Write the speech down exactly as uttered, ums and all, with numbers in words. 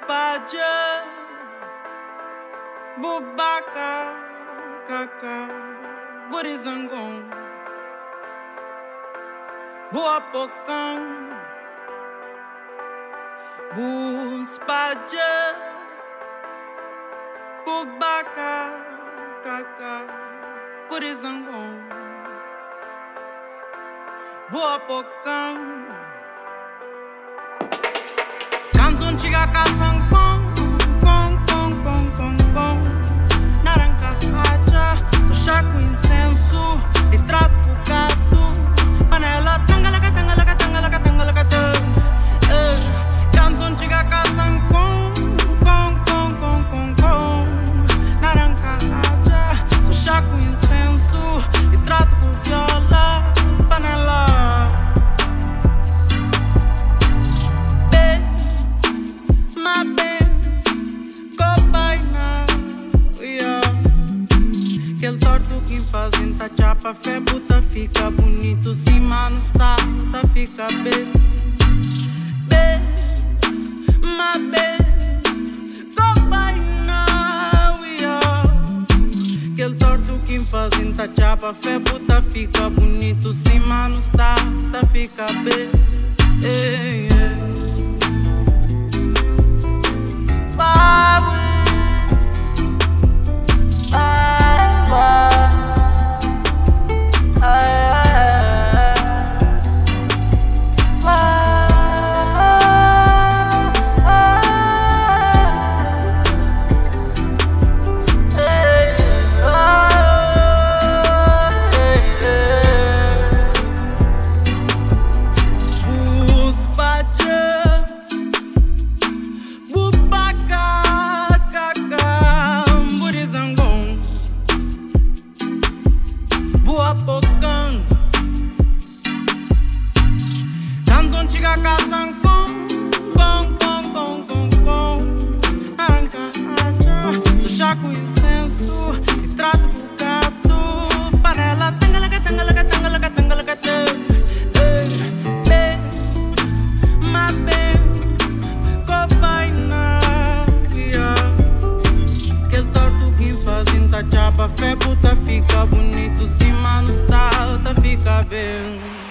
Spadia Bubaka Kaka Burizangon Buapocão Buspadia Bubaka Kaka Burizangon Buapocão Canto um chiga caçam com Com, com, com, com, com Naranca haja Sou chaco incenso Te trato com gato Panela tangalaca, tangalaca, tangalaca, tangalaca Canto um chiga caçam com Com, com, com, com, com Naranca haja Sou chaco incenso Te trato com viola Panela Aquele torto que fazem tá chapa, fé puta fica bonito, sim mano está, tá fica bem, bem, mas bem, cobaina, aquele torto que fazem tá chapa, fé puta fica bonito, sim mano está, tá fica bem, ei, ei. Canto um chiga caçam com Com, com, com, com, com Naranca haja Sou chaco incenso Te trato com gato Panela tangalaca, tangalaca, tangalaca, tangalaca Bem, mas bem Cobaina Aquele torto que fazem tá chapa Fé puta fica bonito, sim mano está, tá fica bem.